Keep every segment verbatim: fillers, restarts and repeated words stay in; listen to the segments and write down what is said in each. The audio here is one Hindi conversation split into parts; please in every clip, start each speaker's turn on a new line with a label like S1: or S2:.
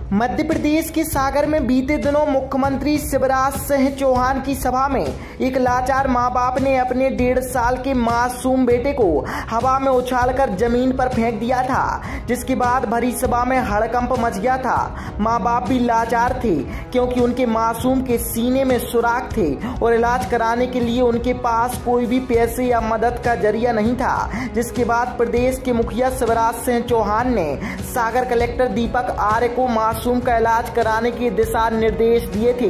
S1: मध्य प्रदेश के सागर में बीते दिनों मुख्यमंत्री शिवराज सिंह चौहान की सभा में एक लाचार मां बाप ने अपने डेढ़ साल के मासूम बेटे को हवा में उछालकर जमीन पर फेंक दिया था, जिसके बाद भरी सभा में हड़कंप मच गया था। मां बाप भी लाचार थे क्योंकि उनके मासूम के सीने में सुराख थे और इलाज कराने के लिए उनके पास कोई भी पैसे या मदद का जरिया नहीं था। जिसके बाद प्रदेश के मुखिया शिवराज सिंह चौहान ने सागर कलेक्टर दीपक आर्य को मासूम का इलाज कराने के दिशा निर्देश दिए थे।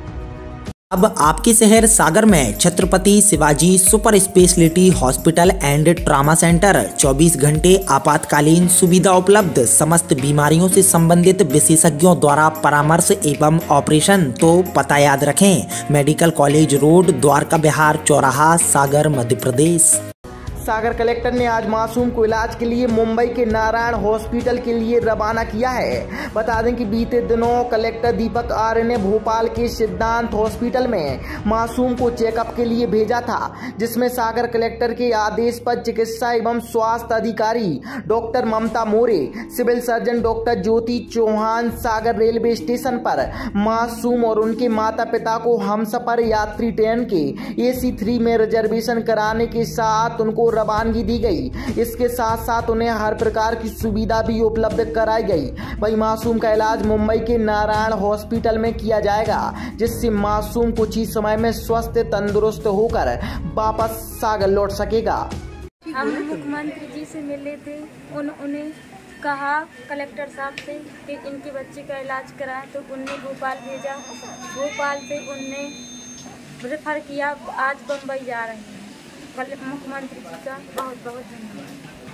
S2: अब आपके शहर सागर में Chhatrapati Shivaji super speciality hospital and trauma centre चौबीस घंटे आपातकालीन सुविधा उपलब्ध, समस्त बीमारियों से संबंधित विशेषज्ञों द्वारा परामर्श एवं ऑपरेशन। तो पता याद रखें, medical college road, Dwarka Bihar चौराहा, सागर, मध्य प्रदेश।
S1: सागर कलेक्टर ने आज मासूम को इलाज के लिए मुंबई के नारायण हॉस्पिटल के लिए रवाना किया है। बता दें कि बीते दिनों कलेक्टर दीपक आर्य ने भोपाल के सिद्धांत हॉस्पिटल में मासूम को चेकअप के लिए भेजा था, जिसमें सागर कलेक्टर के आदेश पर चिकित्सा एवं स्वास्थ्य अधिकारी doctor Mamta More, civil surgeon doctor Jyoti Chauhan Sagar railway station पर मासूम और उनके माता पिता को हमसफर यात्री ट्रेन के ए सी थ्री में रिजर्वेशन कराने के साथ उनको रवानगी दी गई। इसके साथ साथ उन्हें हर प्रकार की सुविधा भी उपलब्ध कराई गई। वही मासूम का इलाज मुंबई के नारायण हॉस्पिटल में किया जाएगा, जिससे मासूम कुछ ही समय में स्वस्थ तंदुरुस्त होकर वापस सागर लौट सकेगा।
S3: हम मुख्यमंत्री जी से मिले थे, उन, उन्हें कहा कलेक्टर साहब से कि इनके बच्चे का इलाज कराएं, तो उनने भोपाल भेजा। भोपाल से उनने रेफर किया, आज बम्बई जा रहे हैं। मुख्यमंत्री जी का बहुत बहुत धन्यवाद।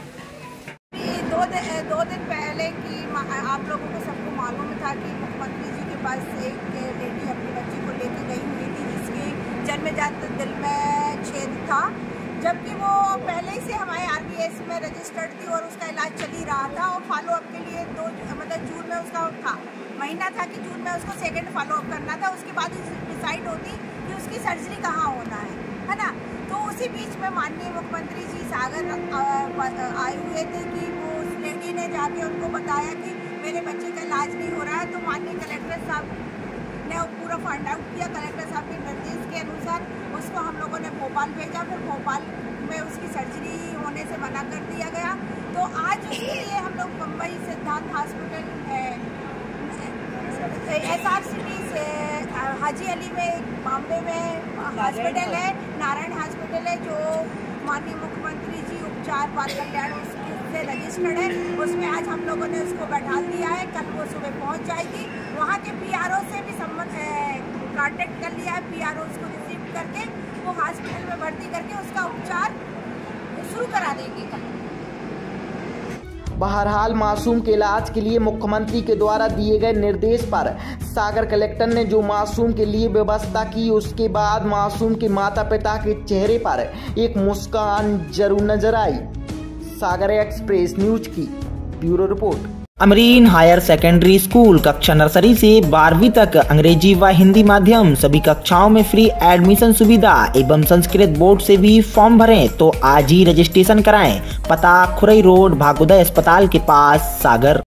S4: दो दिन दो दिन पहले की आप लोगों को सबको मालूम था कि मुख्यमंत्री जी के पास एक लेडी अपने बच्चे को लेके गई हुई थी, जिसकी जन्मजात दिल में छेद था, जबकि वो पहले से हमारे आर बी एस में रजिस्टर्ड थी और उसका इलाज चल ही रहा था। और फॉलो अप के लिए दो मतलब जून में उसका था महीना था कि जून में उसको सेकेंड फॉलो अप करना था। उसके बाद डिसाइड होती कि उसकी सर्जरी कहाँ होना है है ना। तो उसी बीच में माननीय मुख्यमंत्री जी सागर आए हुए थे कि वो उस लेडी ने जाके उनको बताया कि मेरे बच्चे का इलाज नहीं हो रहा है। तो माननीय कलेक्टर साहब ने पूरा फाइंड आउट किया। कलेक्टर साहब के निर्देश के अनुसार उसको हम लोगों ने भोपाल भेजा। फिर भोपाल में उसकी सर्जरी होने से मना कर दिया गया। तो आज उसके लिए हम लोग मुंबई सिद्धांत हॉस्पिटल एस आर सिटी से हाजी अली में बॉम्बे में हॉस्पिटल है, नारायण हॉस्पिटल है, जो माननीय मुख्यमंत्री जी उपचार बाल कल्याण से रजिस्टर्ड है। उसमें आज हम लोगों ने उसको बैठा दिया है। कल वो सुबह पहुंच जाएगी। वहाँ के पी आर ओ से भी संबंध कॉन्टेक्ट कर लिया है। पी आर ओ उसको रिसीव करके वो हॉस्पिटल में भर्ती करके उसका उपचार शुरू करा देंगे कल।
S1: बहरहाल मासूम के इलाज के लिए मुख्यमंत्री के द्वारा दिए गए निर्देश पर सागर कलेक्टर ने जो मासूम के लिए व्यवस्था की, उसके बाद मासूम के माता पिता के चेहरे पर एक मुस्कान जरूर नजर आई। सागर एक्सप्रेस न्यूज की bureau report.
S2: Amreen higher secondary school कक्षा नर्सरी से बारहवीं तक अंग्रेजी व हिंदी माध्यम सभी कक्षाओं में फ्री एडमिशन सुविधा एवं संस्कृत बोर्ड से भी फॉर्म भरें। तो आज ही रजिस्ट्रेशन कराएं। पता खुरई रोड, भागोदय अस्पताल के पास, सागर।